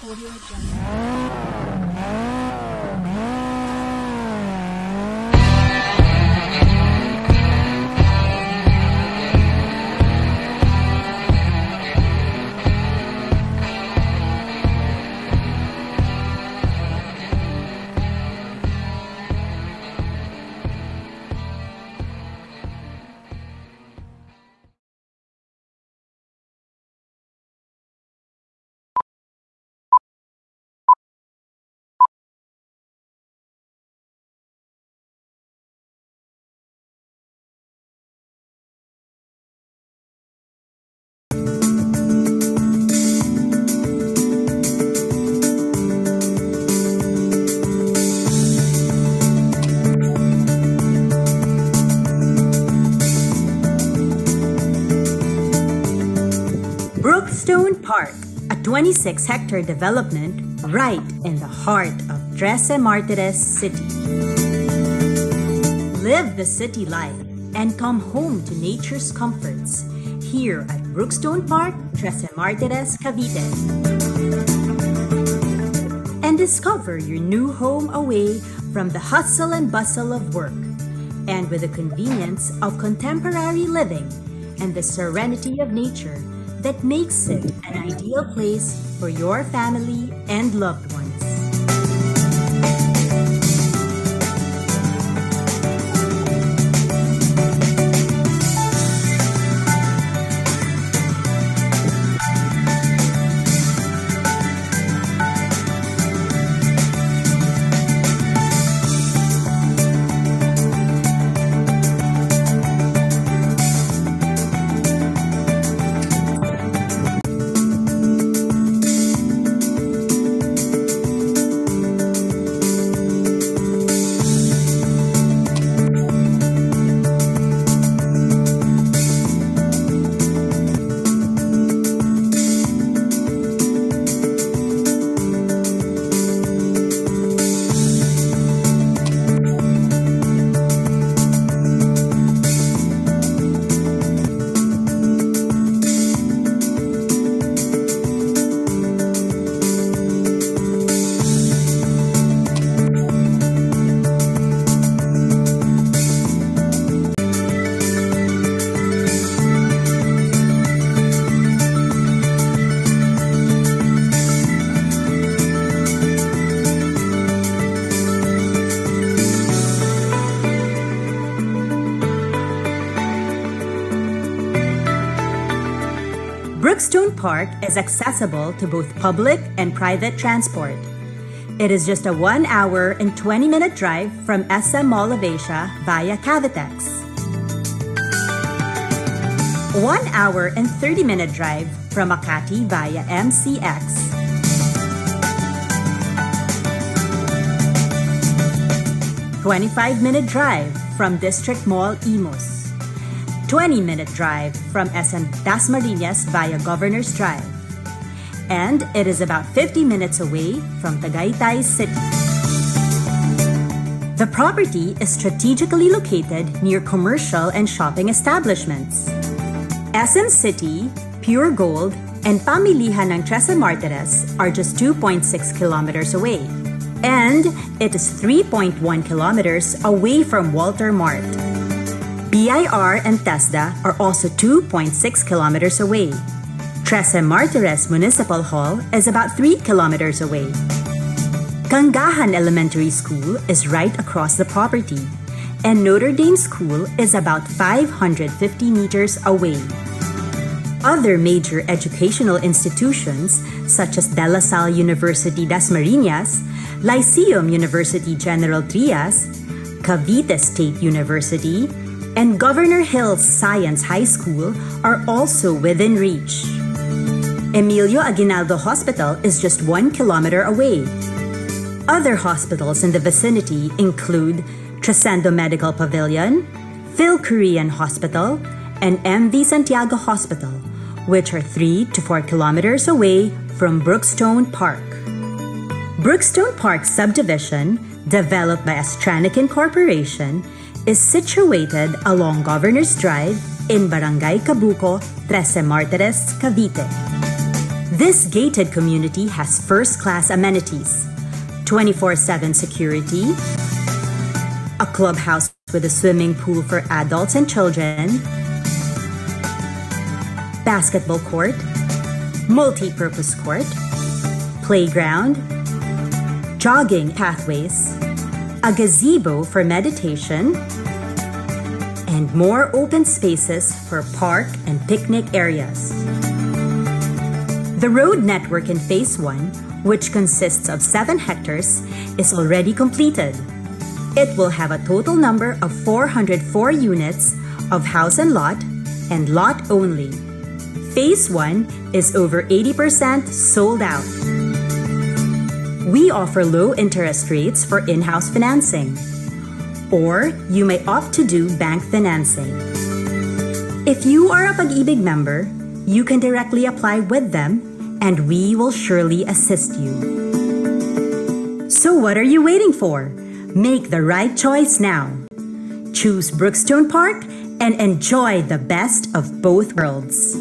Audio Jungle. Brookstone Park, a 26-hectare development right in the heart of Trece Martires City. Live the city life and come home to nature's comforts here at Brookstone Park, Trece Martires, Cavite. And discover your new home away from the hustle and bustle of work and with the convenience of contemporary living and the serenity of nature that makes it an ideal place for your family and loved ones. Brookstone Park is accessible to both public and private transport. It is just a 1 hour and 20-minute drive from SM Mall of Asia via Cavitex. 1 hour and 30-minute drive from Makati via MCX. 25-minute drive from District Mall Imus. 20-minute drive from SM Dasmariñas via Governor's Drive. And it is about 50 minutes away from Tagaytay City. The property is strategically located near commercial and shopping establishments. SM City, Pure Gold, and Pamilihan ng Trece Martires are just 2.6 kilometers away. And it is 3.1 kilometers away from Walter Mart. BIR and TESDA are also 2.6 kilometers away. Trece Martires Municipal Hall is about 3 kilometers away. Kangahan Elementary School is right across the property, and Notre Dame School is about 550 meters away. Other major educational institutions such as De La Salle University Dasmariñas, Lyceum University General Trias, Cavite State University, and Governor Hills Science High School are also within reach. Emilio Aguinaldo Hospital is just 1 kilometer away. Other hospitals in the vicinity include Tresendo Medical Pavilion, Phil Korean Hospital, and MV Santiago Hospital, which are 3 to 4 kilometers away from Brookstone Park. Brookstone Park Subdivision, developed by Astranican Corporation, is situated along Governor's Drive in Barangay Cabuco, Trece Martires, Cavite. This gated community has first-class amenities, 24/7 security, a clubhouse with a swimming pool for adults and children, basketball court, multi-purpose court, playground, jogging pathways, a gazebo for meditation, and more open spaces for park and picnic areas. The road network in Phase 1, which consists of 7 hectares, is already completed. It will have a total number of 404 units of house and lot only. Phase 1 is over 80% sold out. We offer low interest rates for in-house financing, or you may opt to do bank financing. If you are a Pag-ibig member, you can directly apply with them and we will surely assist you. So what are you waiting for? Make the right choice now. Choose Brookstone Park and enjoy the best of both worlds.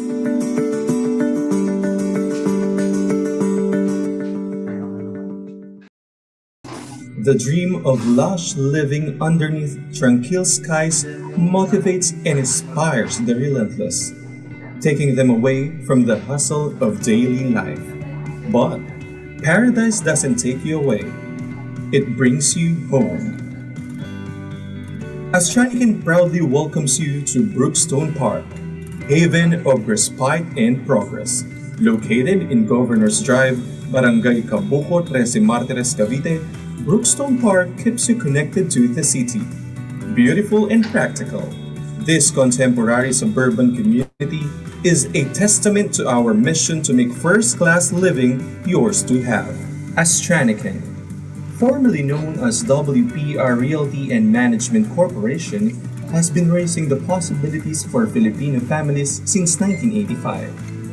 The dream of lush living underneath tranquil skies motivates and inspires the relentless, taking them away from the hustle of daily life. But paradise doesn't take you away, it brings you home. Astranican proudly welcomes you to Brookstone Park, haven of respite and progress. Located in Governor's Drive, Barangay Cabuco, 13 Martires, Cavite, Brookstone Park keeps you connected to the city. Beautiful and practical, this contemporary suburban community is a testament to our mission to make first-class living yours to have. Astranican, formerly known as WPR Realty and Management Corporation, has been raising the possibilities for Filipino families since 1985.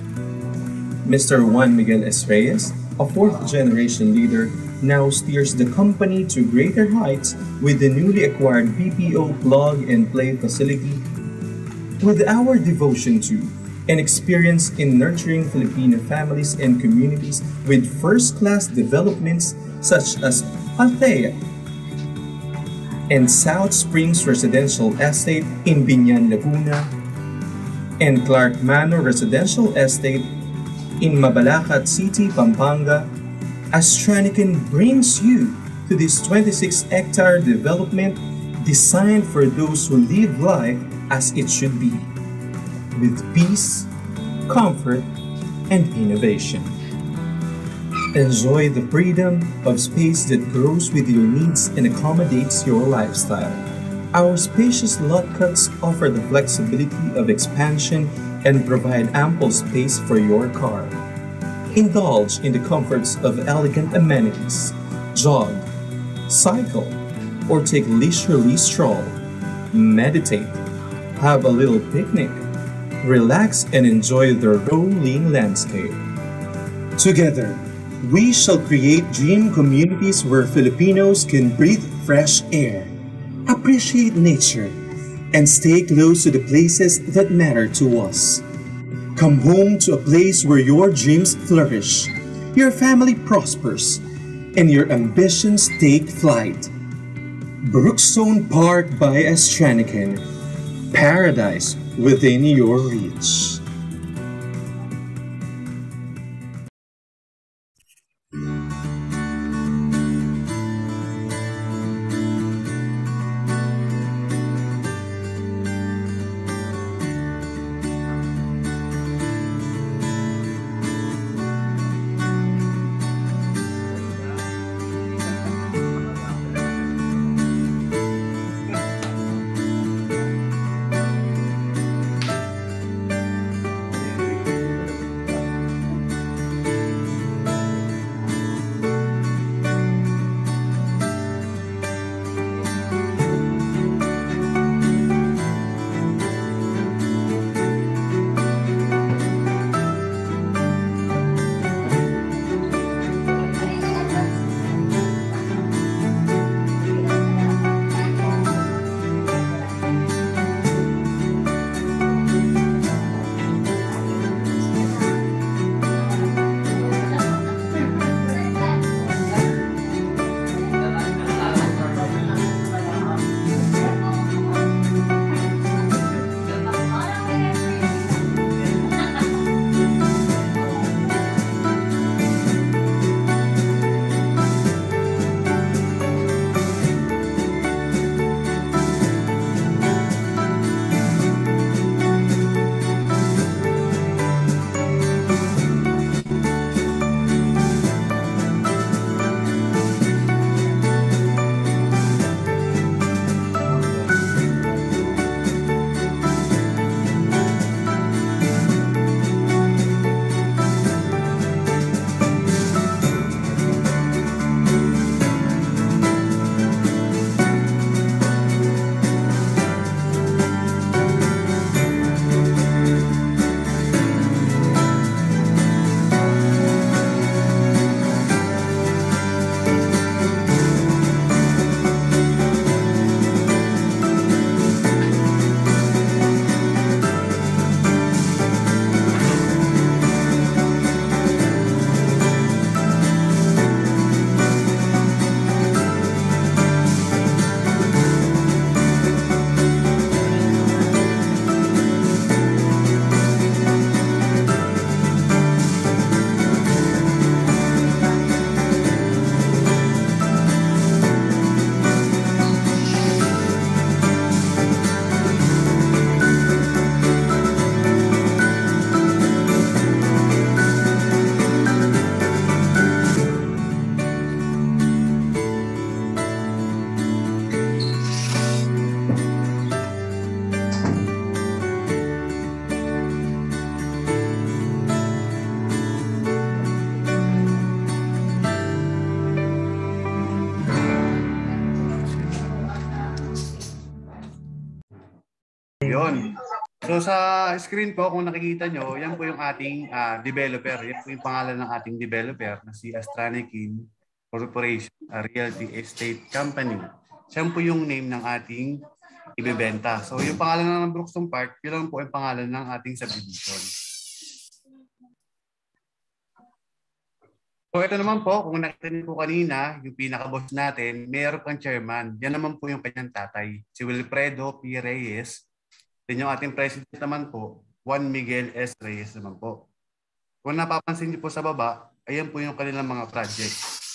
Mr. Juan Miguel S. Reyes, a fourth-generation leader, now steers the company to greater heights with the newly acquired BPO plug-and-play facility. With our devotion to and experience in nurturing Filipino families and communities with first-class developments such as Althea and South Springs Residential Estate in Biñan, Laguna, and Clark Manor Residential Estate in Mabalacat City, Pampanga, Astranican brings you to this 26-hectare development designed for those who live life as it should be, with peace, comfort, and innovation. Enjoy the freedom of space that grows with your needs and accommodates your lifestyle. Our spacious lot cuts offer the flexibility of expansion and provide ample space for your car. Indulge in the comforts of elegant amenities, jog, cycle, or take leisurely stroll. Meditate, have a little picnic, relax and enjoy the rolling landscape. Together, we shall create dream communities where Filipinos can breathe fresh air, appreciate nature, and stay close to the places that matter to us. Come home to a place where your dreams flourish, your family prospers, and your ambitions take flight. Brookstone Park by Astranican, paradise within your reach. So sa screen po, kung nakikita nyo, yan po yung ating developer. Yan po yung pangalan ng ating developer na si Astranikin Corporation, a Realty Estate Company. Siya po yung name ng ating ibebenta. So yung pangalan ng Brookstone Park, yun lang po yung pangalan ng ating subdivision. So ito naman po, kung nakita niyo po kanina, yung pinaka-boss natin, mayor pang chairman. Yan naman po yung kanyang tatay, si Wilfredo P. Reyes. Then yung ating president naman po, Juan Miguel S. Reyes naman po. Kung napapansin niyo po sa baba, ayan po yung kanilang mga project.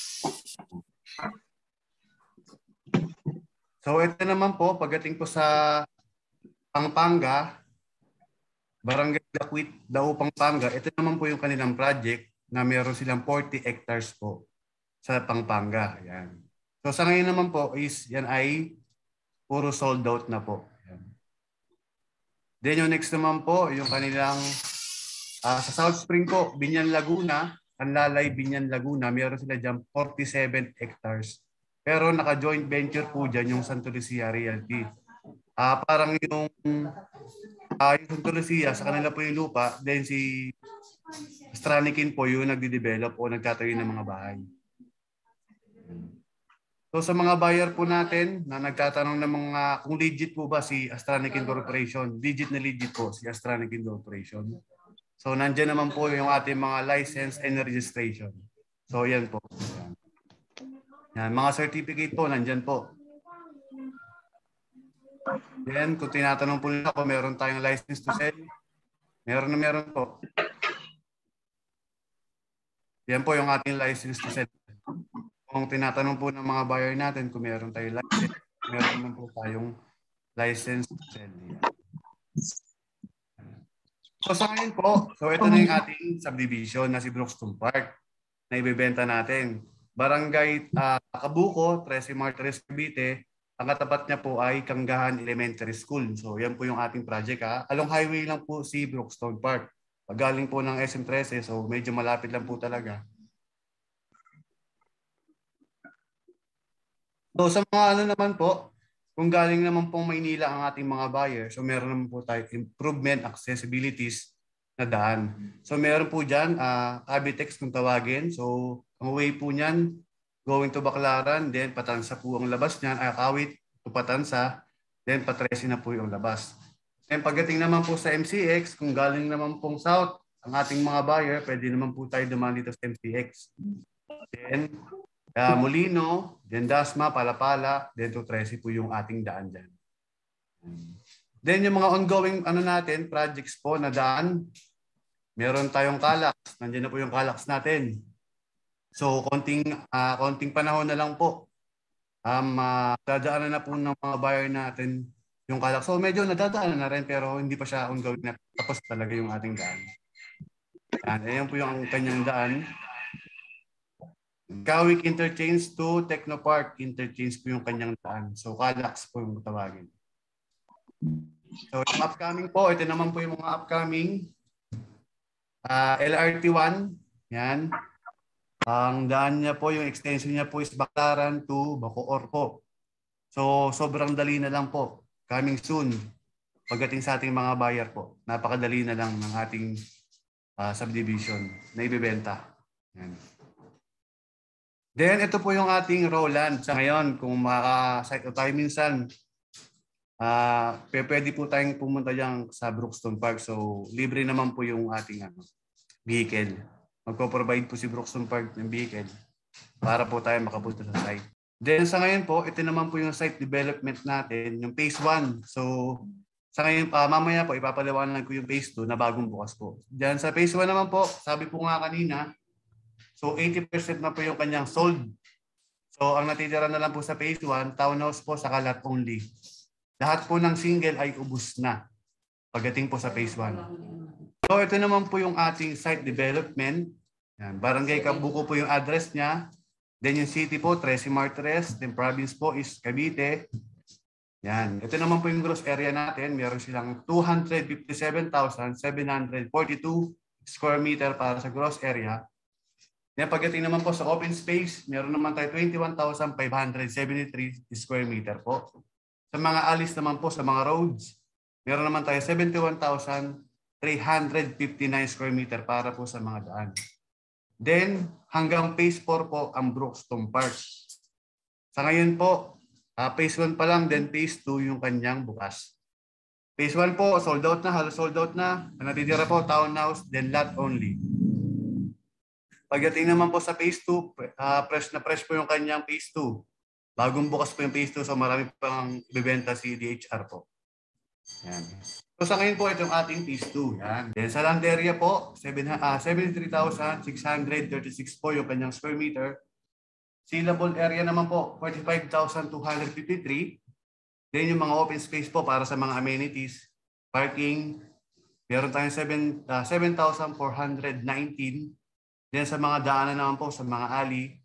So ito naman po, pagdating po sa Pampanga, Barangay Lakwit, Dao, Pampanga, ito naman po yung kanilang project na meron silang 40 hectares po sa Pampanga. Ayan. So sa ngayon naman po is yan ay puro sold out na po. Ayan. Then yung next naman po, yung kanilang sa South Spring po, Binyan Laguna, Anlalay Binyan Laguna, meron sila dyan 47 hectares. Pero naka-joint venture po dyan yung Santo Lucia Realty. Parang yung Santo Lucia, sa kanila po yung lupa, then si Astranikin po yung nagde-develop o nagtatayo ng mga bahay. So sa mga buyer po natin na nagtatanong ng mga kung legit po ba si Astranikin Corporation, legit na legit po si Astranikin Corporation. So nandiyan naman po yung ating mga license and registration. So yan po. Yan, mga certificate po nandiyan po. Then kung tinatanong po nila kung meron tayong license to sell, meron po. Yan po yung ating license to sell. Kung tinatanong po ng mga buyer natin kung meron tayong license, meron naman po tayong license to sell. So sa ngayon po, so ito na yung ating subdivision na si Brookstone Park na ibebenta natin. Barangay Kabuko, 13 Martires, Cavite. Ang katapat niya po ay Kanggahan Elementary School. So yan po yung ating project. Along highway lang po si Brookstone Park. Pagaling po ng SM13, so medyo malapit lang po talaga. So sa mga ano naman po, kung galing naman pong Maynila ang ating mga buyer, so meron naman po tayo improvement accessibilities na daan. So meron po dyan, Cavitex kung tawagin. So ang way po niyan, going to Baclaran, then Patansa po ang labas niyan, Kawit to Patansa, then Patresi na po yung labas. And pagdating naman po sa MCX, kung galing naman pong south, ang ating mga buyer, pwede naman po tayo dumaan dito sa MCX. Then Molino, then Dasma, Palapala, then to Tresi po yung ating daan dyan. Then yung mga ongoing natin, projects po na daan, meron tayong Calax. Nandiyan na po yung Calax natin. So konting panahon na lang po. Dadaanan na po ng mga buyer natin yung Calax. So medyo nadadaanan na rin pero hindi pa siya ongoing na tapos talaga yung ating daan. Ayan po yung kanyang daan. Kawik Interchange to Technopark Interchange po yung kanyang daan. So Calax po yung tawagin. So yung upcoming po, ito naman po yung mga upcoming LRT1. Yan. Ang daan niya po, yung extension niya po is Baclaran to Bacoor po. So sobrang dali na lang po. Coming soon. Pagdating sa ating mga buyer po. Napakadali na lang ng ating subdivision na ibebenta. Yan. Then ito po yung ating Roland. Sa ngayon, kung makaka-site tayo minsan, pwede po tayong pumunta dyan sa Brookstone Park. So libre naman po yung ating vehicle. Magpo-provide po si Brookstone Park ng vehicle para po tayo makapunta sa site. Then sa ngayon po, ito naman po yung site development natin, yung phase 1. So sa ngayon, mamaya po ipapaliwanag ko yung phase 2 na bagong bukas po. Diyan sa phase 1 naman po, sabi po nga kanina, so 80% na po yung kanyang sold. So ang natitira na lang po sa phase 1, townhouse po sa lot only. Lahat po ng single ay ubos na pagdating po sa phase 1. So ito naman po yung ating site development. Yan, Barangay Kabuko po yung address niya. Then yung city po, 13 Martires. Then province po is Cavite. Yan. Ito naman po yung gross area natin. Meron silang 257,742 square meter para sa gross area. Then pagdating naman po sa open space, meron naman tayo 21,573 square meter po. Sa mga alis naman po, sa mga roads, Meron naman tayo 71,359 square meter para po sa mga daan. Then, hanggang phase 4 po ang Brookstone Park. Sa ngayon po, phase 1 pa lang, then phase 2 yung kanyang bukas. Phase 1 po, sold out na, halos sold out na. Ang natitira po, townhouse, then lot only. Pagdating naman po sa phase 2, fresh na fresh po yung kanyang phase 2. Bagong bukas po yung phase 2, so marami pang ibibenta si DHR po. Yan. So sa ngayon po, itong ating phase 2. Yan. Then sa land area po, 73,636 po yung kanyang square meter. Saleable area naman po, 45,253. Then yung mga open space po para sa mga amenities, parking, meron tayong 7,419. Then sa mga daanan naman po, sa mga alley,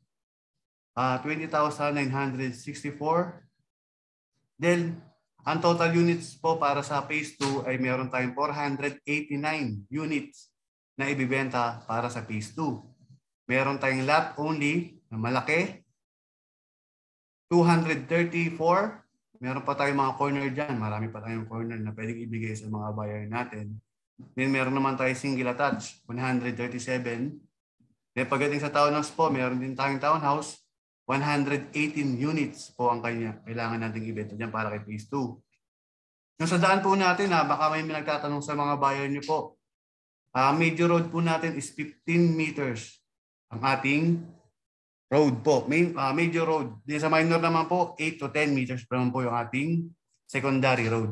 20,964. Then ang total units po para sa phase 2 ay meron tayong 489 units na ibibenta para sa phase 2. Meron tayong lot only na malaki, 234. Meron pa tayong mga corner dyan. Marami pa tayong corner na pwedeng ibigay sa mga buyer natin. Then meron naman tayong single attached, 137. Then pagdating sa townhouse po, meron din tayong townhouse, 118 units po ang kailangan nating ibenta dyan para kay phase 2. Yung sa daan po natin, baka may nagtatanong sa mga buyer nyo po. Major road po natin is 15 meters ang ating road po. Major road. Di sa minor naman po, 8 to 10 meters naman po yung ating secondary road.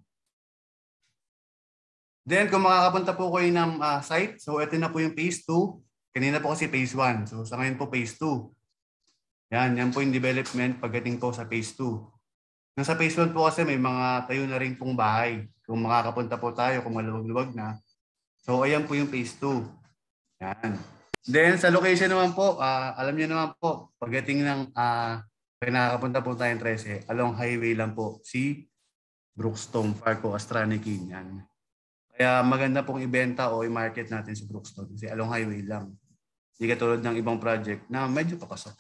Then kung makakapunta po kayo ng site, so ito na po yung phase 2. Kanina po kasi phase 1. So sa ngayon po phase 2. Yan po yung development pagdating po sa phase 2. Nasa phase 1 po kasi may mga tayo na rin pong bahay. Kung makakapunta po tayo, kung maluwag-luwag na. So ayan po yung phase 2. Yan. Then sa location naman po, alam niyo naman po, pagdating ng nakakapunta po tayong 13, along highway lang po si Brookstone Park o Astranikin. Yan. Kaya maganda pong ibenta o i-market natin si Brookstone kasi along highway lang. Hindi katulad ng ibang project na medyo papasok.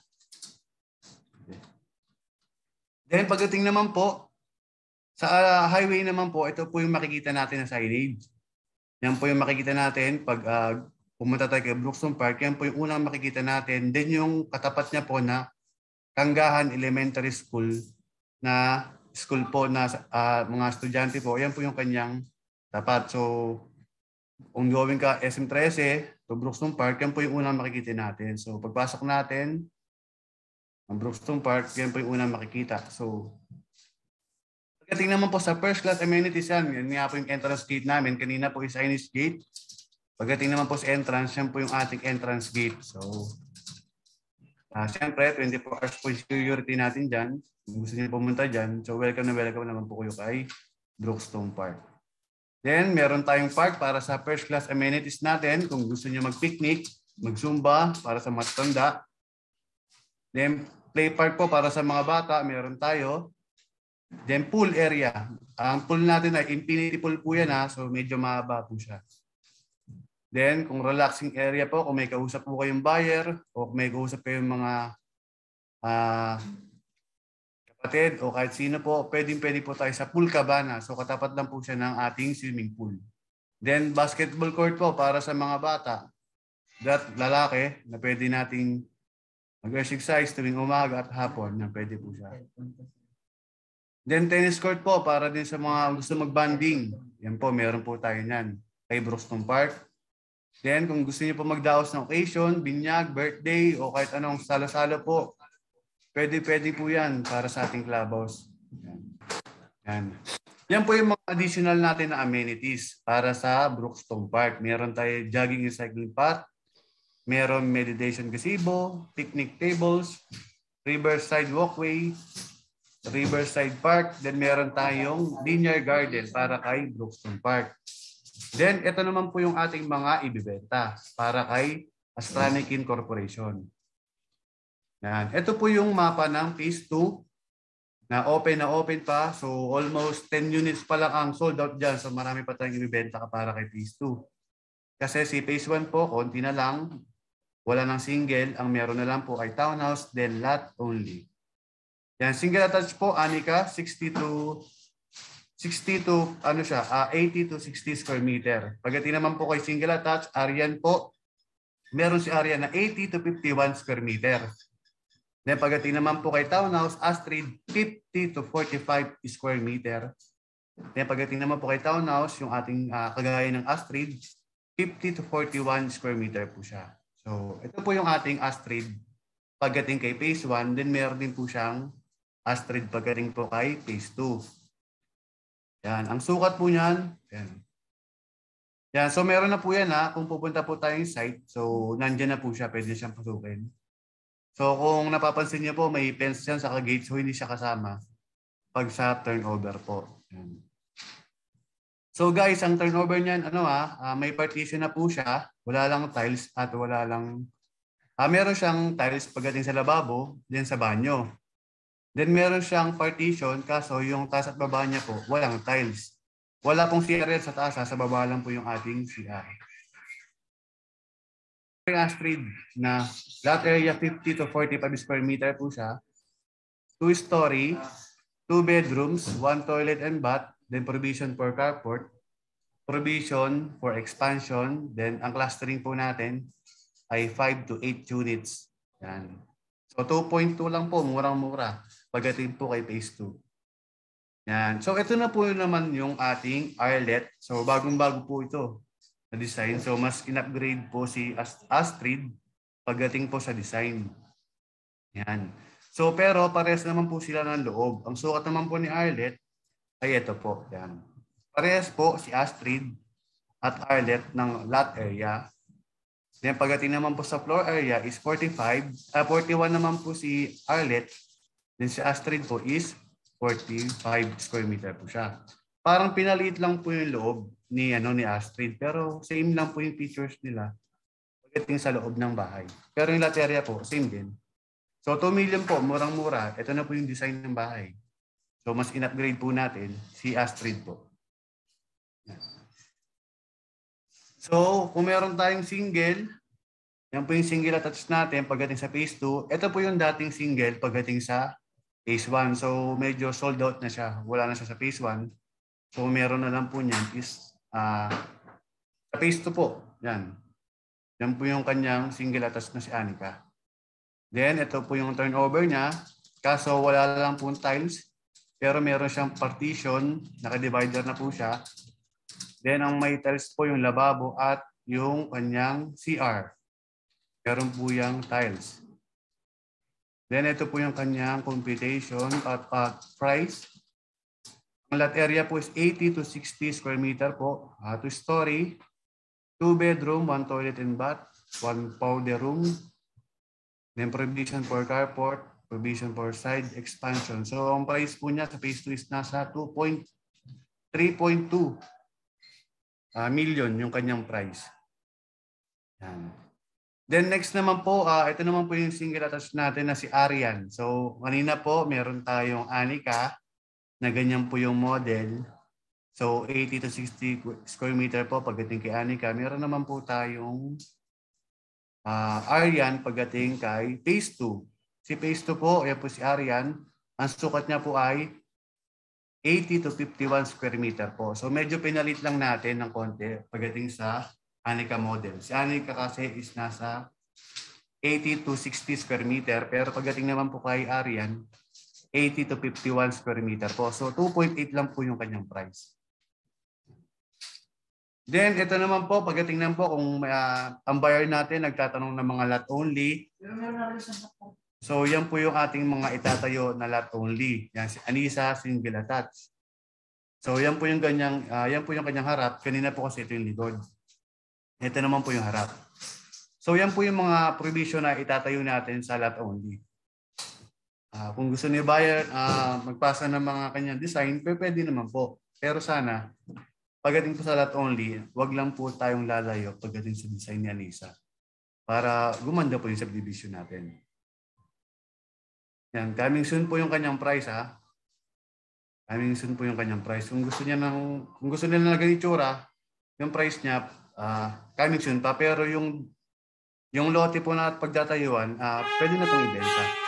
Then pagdating naman po, sa highway naman po, ito po yung makikita natin na signage. Yan po yung makikita natin pag pumunta tayo kay Brookstone Park. Yan po yung unang makikita natin. Then yung katapat niya po na Tanggahan Elementary School na school po na mga estudyante po. Yan po yung kanyang tapat. So kung going ka SM13 to Brookstone Park, yan po yung unang makikita natin. So pagpasok natin ang Brookstone Park, yan po yung unang makikita. So pagdating naman po sa first class amenities yan nga po yung entrance gate namin. Kanina po yung signage gate. Pagdating naman po sa entrance, yan po yung ating entrance gate. So siyempre 24 hours po yung security natin dyan. Kung gusto niyo pumunta dyan, so welcome naman po kayo kay Brookstone Park. Then meron tayong park para sa first class amenities natin. Kung gusto niyo mag-picnic, mag-zumba para sa matanda. Then play park po para sa mga bata, meron tayo. Then pool area. Ang pool natin ay infinity pool po yan so medyo mahaba po siya. Then kung relaxing area po, kung may kausap po kayong buyer o kung may kausap kayong mga kapatid o kahit sino po, pwede po tayo sa pool cabana. So katapat lang po siya ng ating swimming pool. Then basketball court po para sa mga bata. Lalaki na pwede nating mag-exercise tuwing umaga at hapon na pwede po siya. Then tennis court po para din sa mga gusto mag-banding. Yan po, meron po tayo niyan kay Brookstone Park. Then kung gusto niyo po magdaos ng occasion, binyag, birthday o kahit anong salo-salo po, pwede po yan para sa ating clubhouse. Yan. Yan po yung mga additional natin na amenities para sa Brookstone Park. Meron tayo jogging and cycling path, meron meditation gazebo, picnic tables, riverside walkway, riverside park, then meron tayong linear garden para kay Brookstone Park. Then ito naman po yung ating mga ibibenta para kay Astranikin Corporation. Yan. Ito po yung mapa ng phase 2 na open pa. So almost 10 units pa lang ang sold out dyan. So marami pa tayong ibibenta para kay phase 2. Kasi si phase 1 po, konti na lang. Wala ng single. Ang meron na lang po ay townhouse, then lot only. Yan, single attached po, Anika, 62 60 to 80 to 60 square meter. Pagdating naman po kay single attached, Arian po, meron si Arian na 80 to 51 square meter. Then pagdating naman po kay townhouse, Astrid, 50 to 45 square meter. Then pagdating naman po kay townhouse, yung ating kagaya ng Astrid, 50 to 41 square meter po siya. So ito po yung ating Astrid pagdating kay phase 1. Then meron din po siyang Astrid pagdating po kay phase 2. Yan, ang sukat po niyan, yan. Yan, so meron na po yan kung pupunta po tayong site. So nandiyan na po siya, pwede siyang pasukin. So kung napapansin niyo po, may fence yan sa gate, so hindi siya kasama pag sa turnover po. Yan. So guys, ang turnover niyan, may partition na po siya. Wala lang tiles at wala lang, meron siyang tiles pagdating sa lababo, din sa banyo. Then meron siyang partition, kaso yung taas at baba niya po, walang tiles. Wala pong CR sa taas, sa baba lang po yung ating CR. Astrid na lot area 50 to 45 square meter po siya. 2-story, 2 bedrooms, 1 toilet and bath, then provision for carport, provision for expansion, then ang clustering po natin ay 5 to 8 units. Yan. So 2.2 lang po, murang-mura pagdating po kay phase 2. Yan. So ito na po naman yung ating RLET. So bagong-bago po ito na design. So mas in-upgrade po si Astrid pagdating po sa design. Yan. So pero parehas naman po sila ng loob. Ang sukat naman po ni RLET ay ito po. Yan. Parehas po si Astrid at RLET ng lot area. Then pagdating naman po sa floor area is 41 naman po si RLET. Then si Astrid po is 45 square meter po siya. Parang pinaliit lang po yung loob ni Astrid, pero same lang po yung features nila pagdating sa loob ng bahay. Pero yung lot area po, same din. So 2 million po, murang-mura. Ito na po yung design ng bahay. So mas in-upgrade po natin si Astrid po. So kung meron tayong single, yan po yung single attached natin pagdating sa phase 2. Ito po yung dating single pagdating sa phase 1. So medyo sold out na siya. Wala na siya sa phase 1. So meron na lang po niyan is sa phase 2 po. Yan. Yan po yung kanyang single attached na si Anika. Then ito po yung turnover niya. Kaso wala lang po tiles. Pero meron siyang partition. Naka-divider na po siya. Then ang may tiles po yung lababo at yung kanyang CR. Meron po yung tiles. Then ito po yung kanyang computation at price. Ang lot area po is 80 to 60 square meter po. 2-story, 2 bedroom, 1 toilet and bath, 1 powder room. Then provision for carport, provision for side expansion. So ang price po niya sa phase 2 is nasa 3.2 million yung kanyang price. Yan. Then next naman po, ito naman po yung single attached natin na si Arian. So kanina po meron tayong Anika na ganyan po yung model. So 80 to 60 square meter po pagdating kay Anika. Meron naman po tayong Arian pagdating kay phase 2. Si phase 2 po, yan po si Arian. Ang sukat niya po ay 80 to 51 square meter po. So medyo pinalit lang natin ng konti pagdating sa Anika model. Si Anika kasi is nasa 80 to 60 square meter. Pero pagdating naman po kay Arian, 80 to 51 square meter po. So 2.8 lang po yung kanyang price. Then ito naman po, pagdating naman po kung ang buyer natin nagtatanong ng mga lot only. So yan po yung ating mga itatayo na lot only. Yan si Anisa, single attached. So yan po yung kanyang harap. Kanina po kasi ito yung likod. Ito naman po yung harap. So yan po yung mga provision na itatayo natin sa lot only. Kung gusto niyo buyer magpasa ng mga kanyang design, pwede naman po. Pero sana, pagdating po sa lot only, wag lang po tayong lalayo pagdating sa design ni Anisa. Para gumanda po yung subdivision natin. Yan, coming soon po yung kanyang price Coming soon po yung kanyang price. Kung gusto nila na ganitsura, yung price niya, coming soon pa. Pero yung lote po na pagdatayuan, pwede na pong ibenta.